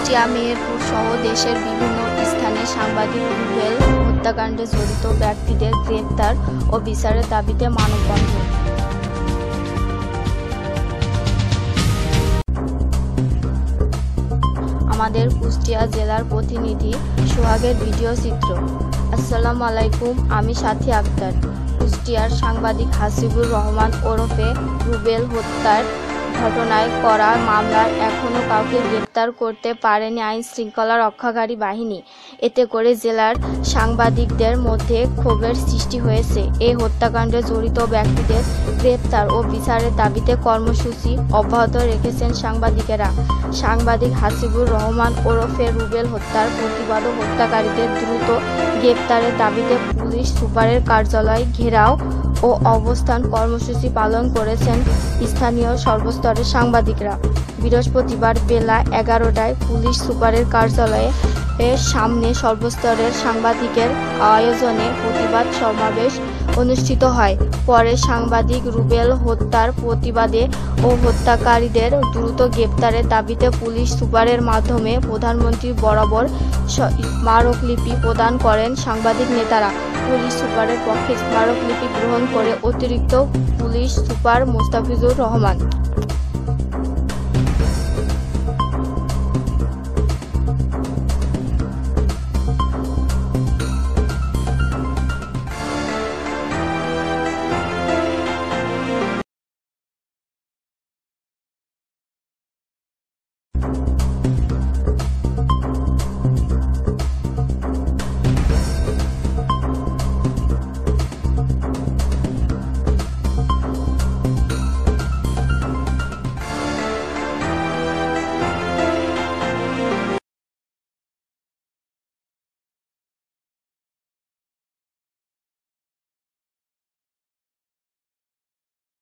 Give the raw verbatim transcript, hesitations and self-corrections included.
কুষ্টিয়া, মেহেরপুর সহ দেশের বিভিন্ন স্থানে সাংবাদিক রুবেল হত্যাকাণ্ডে জড়িত ব্যক্তিদের গ্রেপ্তার ও বিচারের দাবিতে মানববন্ধন। আমাদের কুষ্টিয়া জেলার প্রতিনিধি সোহাগের ভিডিও চিত্র। আসসালামু আলাইকুম, আমি সাথী আক্তার। কুষ্টিয়ার সাংবাদিক হাসিবুর রহমান ওরফে রুবেল হত্যার ঘটনায় করা মামলার এখনও কাউকে গ্রেপ্তার করতে পারেনি আইন শৃঙ্খলা রক্ষাকারী বাহিনী। এতে করে জেলার সাংবাদিকদের মধ্যে ক্ষোভের সৃষ্টি হয়েছে। এই হত্যাকাণ্ডে জড়িত ব্যক্তিদের গ্রেপ্তার ও বিচারের দাবিতে কর্মসূচি অব্যাহত রেখেছেন সাংবাদিকেরা। সাংবাদিক হাসিবুর রহমান ওরফে রুবেল হত্যার প্রতিবাদ ও হত্যাকারীদের দ্রুত গ্রেপ্তারের দাবিতে পুলিশ সুপারের কার্যালয় ঘেরাও ও অবস্থান কর্মসূচি পালন করেছেন স্থানীয় সর্বস্তরের সাংবাদিকরা। বৃহস্পতিবার বেলা এগারোটায় পুলিশ সুপারের কার্যালয়ে সামনে সর্বস্তরের সাংবাদিকের আয়োজনে প্রতিবাদ সমাবেশ অনুষ্ঠিত হয়। পরে সাংবাদিক রুবেল হত্যার প্রতিবাদে ও হত্যাকারীদের দ্রুত গ্রেপ্তারের দাবিতে পুলিশ সুপারের মাধ্যমে প্রধানমন্ত্রী বরাবর স্মারকলিপি প্রদান করেন সাংবাদিক নেতারা। পুলিশ সুপারের পক্ষে স্মারকলিপি গ্রহণ করে অতিরিক্ত পুলিশ সুপার মোস্তাফিজুর রহমান।